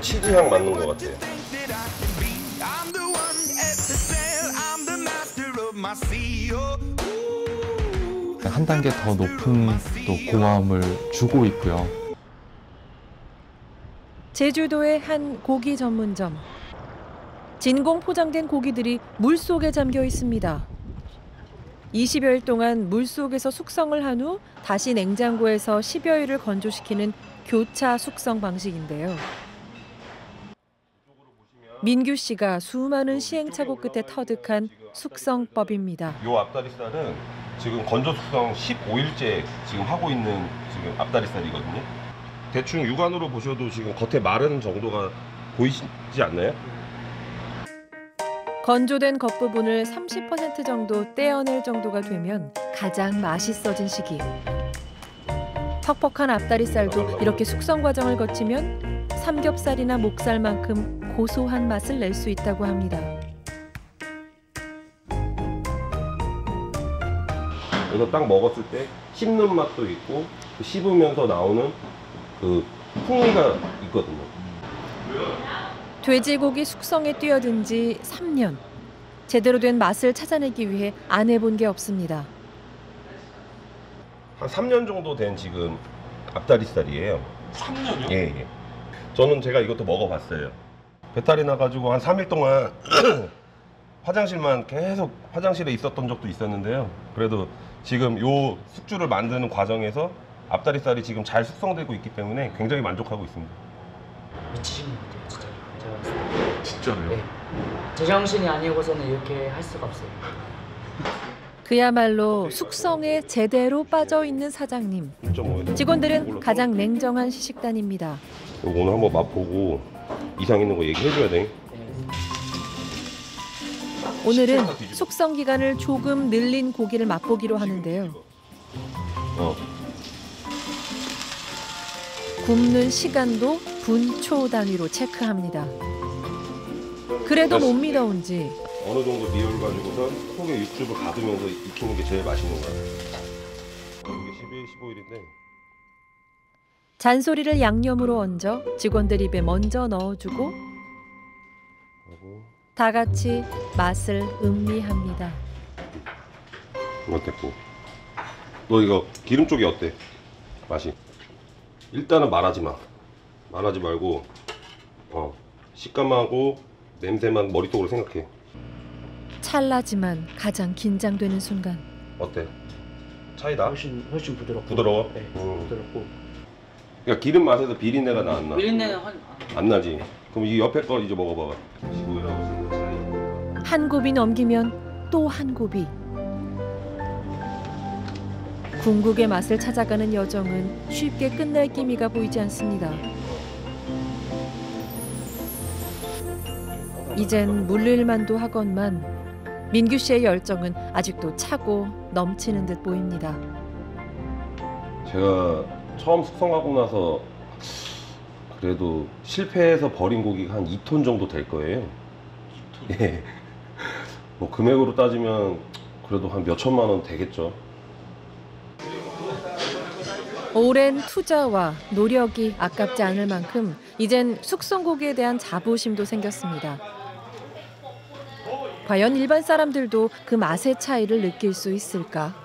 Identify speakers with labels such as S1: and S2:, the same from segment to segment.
S1: 치즈향 맞는 것 같아요.
S2: 한 단계 더 높은 또 고마움을 주고 있고요.
S3: 제주도의 한 고기 전문점. 진공 포장된 고기들이 물속에 잠겨 있습니다. 20여일 동안 물속에서 숙성을 한 후 다시 냉장고에서 10여일을 건조시키는 교차 숙성 방식인데요. 민규 씨가 수많은 시행착오 끝에 터득한 숙성법입니다.
S1: 이 앞다리살은 지금 건조 숙성 15일째 지금 하고 있는 지금 앞다리살이거든요. 대충 육안으로 보셔도 지금 겉에 마른 정도가 보이지 않나요?
S3: 건조된 겉부분을 30% 정도 떼어낼 정도가 되면 가장 맛있어진 시기. 퍽퍽한 앞다리살도 이렇게 숙성 과정을 거치면 삼겹살이나 목살만큼 고소한 맛을 낼 수 있다고 합니다.
S1: 그래서 딱 먹었을 때 씹는 맛도 있고 씹으면서 나오는 그 풍미가 있거든요.
S3: 돼지고기 숙성에 뛰어든 지 3년. 제대로 된 맛을 찾아내기 위해 안 해본 게 없습니다.
S1: 한 3년 정도 된 지금 앞다리살이에요.
S4: 3년이요?
S1: 예, 예. 저는 제가 이것도 먹어봤어요. 배탈이 나가지고 한 3일 동안 화장실만 계속 화장실에 있었던 적도 있었는데요. 그래도 지금 요 숙주를 만드는 과정에서 앞다리살이 지금 잘 숙성되고 있기 때문에 굉장히 만족하고 있습니다.
S5: 미치신 것 같아요, 진짜. 제가 봤을 때.
S4: 진짜로요?
S5: 네. 제정신이 아니고서는 이렇게 할 수가 없어요.
S3: 그야말로 숙성에 제대로 빠져 있는 사장님.
S1: 1.5에서
S3: 직원들은 가장 냉정한 시식단입니다.
S1: 오늘 한번 맛보고 이상 있는 거 얘기해줘야 돼.
S3: 오늘은 숙성 기간을 조금 늘린 고기를 맛보기로 하는데요. 굽는 시간도 분초 단위로 체크합니다. 그래도 못 믿어온지
S1: 어느 정도 미열 가지고선 속에 육즙을 가두면서 익히는 게 제일 맛있는 거야. 이게 12일, 15일인데.
S3: 잔소리를 양념으로 얹어 직원들 입에 먼저 넣어주고 다 같이 맛을 음미합니다.
S1: 어땠고? 너 이거 기름 쪽이 어때? 맛이? 일단은 말하지 마. 말하지 말고 식감하고 냄새만 머릿속으로 생각해.
S3: 찰나지만 가장 긴장되는 순간.
S1: 어때? 차이다?
S5: 훨씬 부드럽고.
S1: 부드러워?
S5: 네, 부드럽고.
S1: 그러니까 기름 맛에서 비린내가 나 안 나?
S5: 비린내는
S1: 안 나지? 그럼 이 옆에 거 이제 먹어봐.
S3: 한 곱이 넘기면 또 한 곱이. 궁극의 맛을 찾아가는 여정은 쉽게 끝날 기미가 보이지 않습니다. 이젠 물릴만도 하건만 민규 씨의 열정은 아직도 차고 넘치는 듯 보입니다.
S1: 제가 처음 숙성하고 나서 그래도 실패해서 버린 고기가 한 2톤 정도 될 거예요. 2톤? 예. 뭐 금액으로 따지면 그래도 한 몇 천만 원 되겠죠.
S3: 오랜 투자와 노력이 아깝지 않을 만큼 이젠 숙성고기에 대한 자부심도 생겼습니다. 과연 일반 사람들도 그 맛의 차이를 느낄 수 있을까?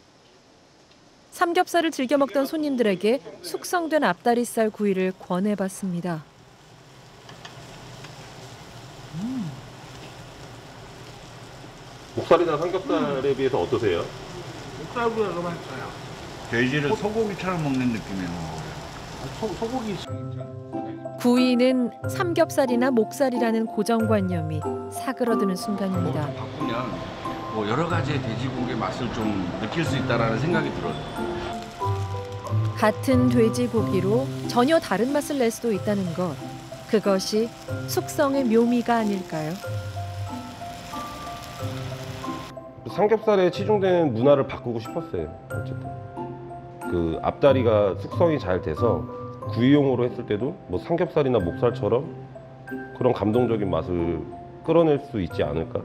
S3: 삼겹살을 즐겨 먹던 손님들에게 숙성된 앞다리살 구이를 권해봤습니다.
S1: 목살이나 삼겹살에 비해서 어떠세요?
S6: 목살보다 더 맛있어요. 돼지를 소고기처럼 먹는 느낌이에요. 소고기.
S3: 구이는 삼겹살이나 목살이라는 고정관념이 사그러드는 순간입니다.
S4: 바꾸면 뭐 여러 가지의 돼지고기의 맛을 좀 느낄 수 있다라는 생각이 들어요.
S3: 같은 돼지고기로 전혀 다른 맛을 낼 수도 있다는 것. 그것이 숙성의 묘미가 아닐까요?
S1: 삼겹살에 치중되는 문화를 바꾸고 싶었어요. 어쨌든 그 앞다리가 숙성이 잘 돼서 구이용으로 했을 때도 뭐 삼겹살이나 목살처럼 그런 감동적인 맛을 끌어낼 수 있지 않을까?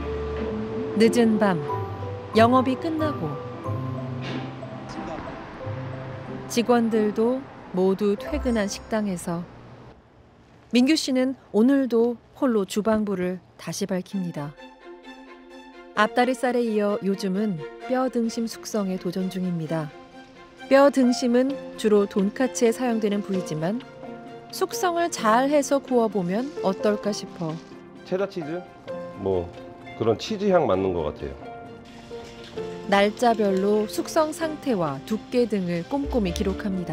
S3: 늦은 밤 영업이 끝나고 직원들도 모두 퇴근한 식당에서 민규 씨는 오늘도 홀로 주방부를 다시 밝힙니다. 앞다리살에 이어 요즘은 뼈 등심 숙성에 도전 중입니다. 뼈 등심은 주로 돈까스에 사용되는 부위지만 숙성을 잘 해서 구워보면 어떨까 싶어
S1: 체다 치즈? 뭐 그런 치즈 향 맞는 것 같아요.
S3: 날짜별로 숙성 상태와 두께 등을 꼼꼼히 기록합니다.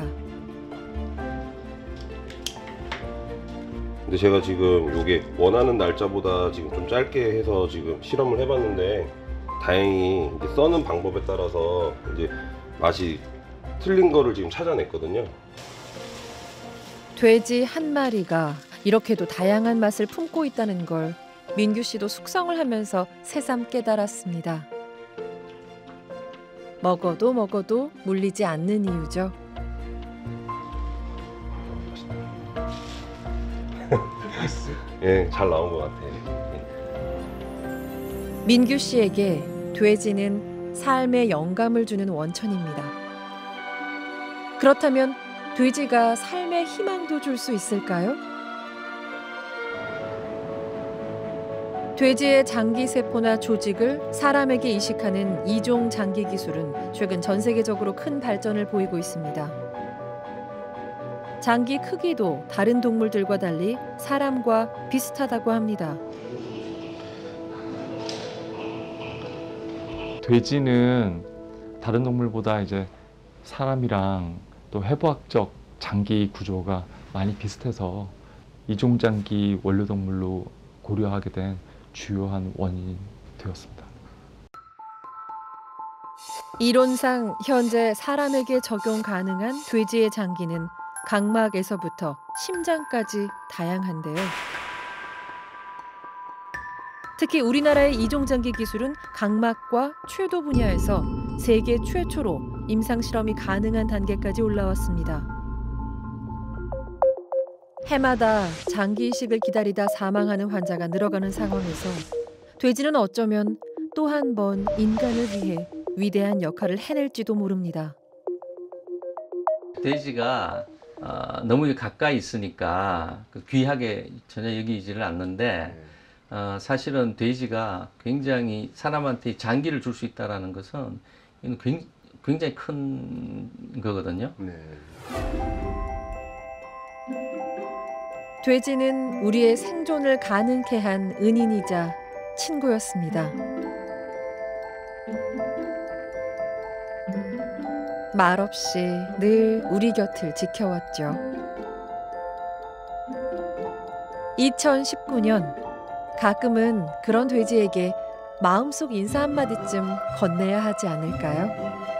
S1: 근데 제가 지금 요게 원하는 날짜보다 지금 좀 짧게 해서 지금 실험을 해봤는데 다행히 이제 써는 방법에 따라서 이제 맛이 틀린 거를 지금 찾아냈거든요.
S3: 돼지 한 마리가 이렇게도 다양한 맛을 품고 있다는 걸 민규 씨도 숙성을 하면서 새삼 깨달았습니다. 먹어도 물리지 않는 이유죠.
S1: 예, 잘 나온 것 같아요.
S3: 민규 씨에게 돼지는 삶에 영감을 주는 원천입니다. 그렇다면 돼지가 삶의 희망도 줄 수 있을까요? 돼지의 장기세포나 조직을 사람에게 이식하는 이종 장기 기술은 최근 전 세계적으로 큰 발전을 보이고 있습니다. 장기 크기도 다른 동물들과 달리 사람과 비슷하다고 합니다.
S2: 돼지는 다른 동물보다 이제 사람이랑 또 해부학적 장기 구조가 많이 비슷해서 이종장기 원료동물로 고려하게 된 주요한 원인이 되었습니다.
S3: 이론상 현재 사람에게 적용 가능한 돼지의 장기는 각막에서부터 심장까지 다양한데요. 특히 우리나라의 이종장기 기술은 각막과 췌도 분야에서 세계 최초로 임상 실험이 가능한 단계까지 올라왔습니다. 해마다 장기 이식을 기다리다 사망하는 환자가 늘어가는 상황에서 돼지는 어쩌면 또 한 번 인간을 위해 위대한 역할을 해낼지도 모릅니다.
S7: 돼지가 너무 가까이 있으니까 귀하게 전혀 여기지를 않는데 사실은 돼지가 굉장히 사람한테 장기를 줄 수 있다는 것은 이건 굉장히 큰 거거든요.
S3: 돼지는 우리의 생존을 가능케 한 은인이자 친구였습니다. 말없이 늘 우리 곁을 지켜왔죠. 2019년 가끔은 그런 돼지에게 마음속 인사 한마디쯤 건네야 하지 않을까요?